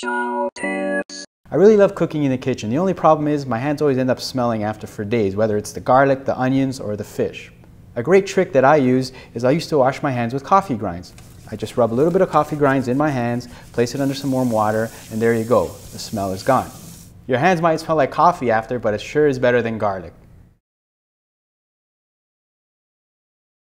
Chow tips. I really love cooking in the kitchen. The only problem is my hands always end up smelling after for days, whether it's the garlic, the onions, or the fish. A great trick that I use is I used to wash my hands with coffee grinds. I just rub a little bit of coffee grinds in my hands, place it under some warm water, and there you go. The smell is gone. Your hands might smell like coffee after, but it sure is better than garlic.